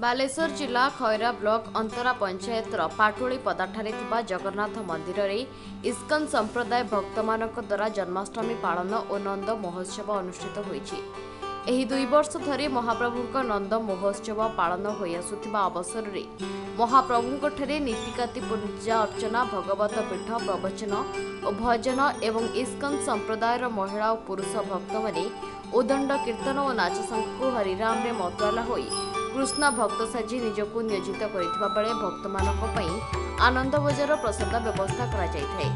बालेश्वर जिला खैरा ब्लॉक अंतरा पंचायतर पाटोली पदाठारे थिबा जगन्नाथ मंदिर रे इस्कन संप्रदाय भक्त मानक द्वारा जन्माष्टमी पालन और नंद महोत्सव अनुष्ठित होईछि। एही 2 वर्ष धरी महाप्रभुक नंद महोत्सव पालन होई आसुथिबा अवसर रे महाप्रभुक ठरे नीतिकाति पूजा अर्चना भगवत पीठ प्रवचन और भजन एवं इस्कन संप्रदायर महिला और पुरुष भक्त माने उदंड कीर्तन और नाच संग हरिराम रे मतवाला होई कृष्ण भक्त साजी निजको नियोजित करिथिबा बेले भक्त मानक पई आनंद बजार प्रसाद व्यवस्था करा जायथाय।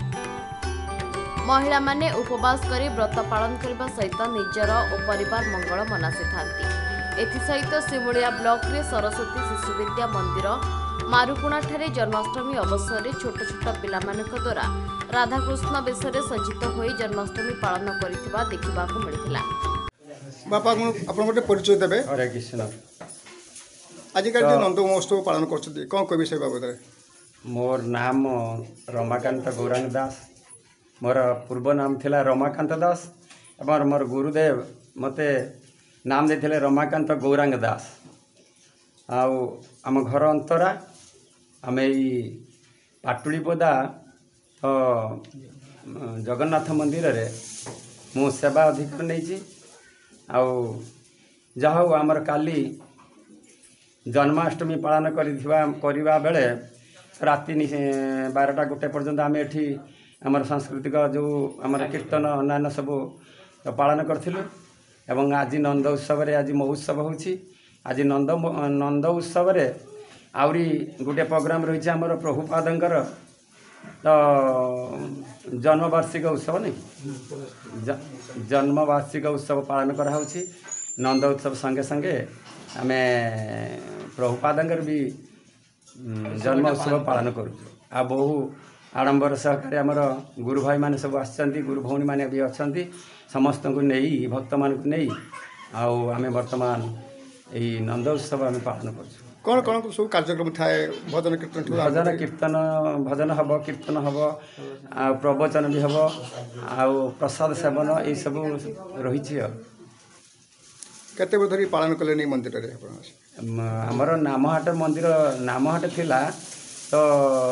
महिला माने उपवास करी व्रत पालन करबा सहित निजर और परिवार मंगल मनासी थांती। एथि सहित सिमुलिया ब्लॉक रे सरस्वती शिशु विद्या मंदिर मारुकुणा ठारे जन्माष्टमी अवसर रे छोट छोट पिला मानक द्वारा राधाकृष्ण बेश रे सज्जित होई जन्माष्टमी पालन करिथिबा देखिबाकू मिलिथिला। बापा आपन गोटे परिचय देबे। हरे कृष्ण। आजिकल जो नंद महोत्सव पालन करछथि कोन को विषय बाबद रे? मोर नाम रमाकांत गौरांग दास। मोर पूर्व नाम थिला रमाकांत दास और मोर गुरुदेव मते नाम देथिले रमाकांत गौरांग दास। आउ आम घर अंतरा आमे पाटुली पदा तो जगन्नाथ मंदिर रे मु सेवा अधिकार नहीं आउ जहाँ आमर काली जन्माष्टमी पालन करवा बेले राति 12टा 1 पर्यंत आम एठी आमर सांस्कृतिक जो आमर कीर्तन अन्य सब पालन करथिलु एवं आज नंद उत्सव रे आज महोत्सव होछि। आज नंद उत्सव रे आउरी गोटे प्रोग्राम रही आमर प्रभुपादंकर तो जन्मवार्षिक उत्सव नहीं जन्मवार्षिक उत्सव पालन करा होछि। नंद उत्सव संगे संगे आमे प्रभुपादंकर भी जन्म उत्सव पालन करूँ। आ बहु आडंबर सहकारी आमर गुरु भाई माने सब आछंती गुरु भौणी माने भी अछंती समस्त को नहीं भक्त मान को नहीं आउ आमे वर्तमान एई नंद उत्सव आमे पालन करूँ। कौन कौन सब कार्यक्रम थाए? भजन हब कीर्तन हब आ प्रवचन भी हब आ प्रसाद सेवन ये सब रही। केते धरी पालन कले नहीं मंदिर रे? हमर नामहाट मंदिर नामहाट थिला तो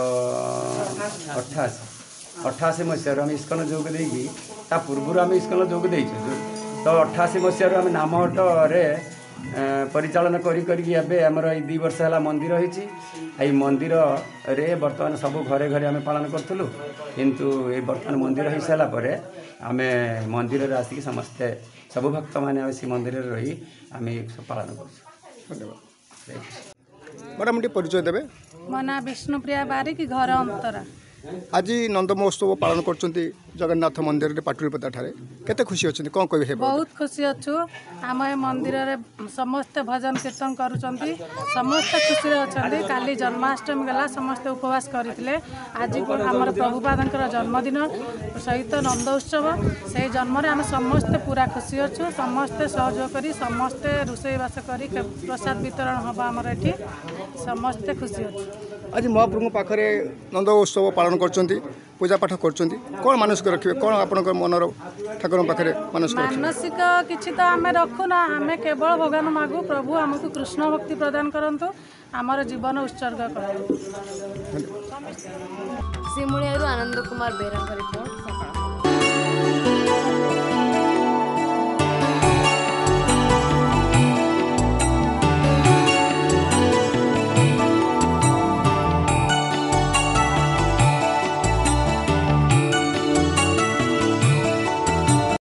88 मसीह आम इस्कन जोग देगी ता पूर्व आम इस्कन जोग दे तो 88 मसीह आम नामहाट रे परिचालन करी आमर 2 वर्ष है मंदिर होई मंदिर रे बर्तमान सब घरे घरे आम पालन करूँ किंतु ये बर्तमान मंदिर हो सारा पर आम मंदिर रे आसिक समस्ते सब भक्त मैंने मंदिर रही आम पालन कर। मैडम परिचय देवे। मो ना विष्णुप्रिया बारिक घर अंतरा। आज नंद महोत्सव पालन करछंती जगन्नाथ मंदिर रे पाटुली पदा ठारे केते खुशी अछंती कोन कहबे? बहुत खुशी अछु। आम मंदिर रे समस्त भजन कीर्तन करूछंती समस्त खुशी अछंती। काली जन्माष्टमी गला समस्त उपवास करथिले। आज हमर प्रभुपादंकर जन्मदिन सहित नंद उत्सव से जन्म रे हम समस्त पूरा खुशी अछु। समस्त सहयोग करी समस्त रुसई बास करी प्रसाद वितरण हबा हमर एठी समस्त खुशी अछु। आज महाप्रभु पाखरे नंद उत्सव पालन करछंती पूजा पाठ करछंती कोन मानसिक रखिबे कोन आपनकर मनर ठाकुर पाखरे मानसिक किछि तो आमे रखुना आमे केवल भगवान मागु प्रभु हमकु कृष्ण भक्ति प्रदान करंतु हमर जीवन उत्सर्ग करंतु। सिमुलियारू आनंद कुमार बेहरा रिपोर्ट।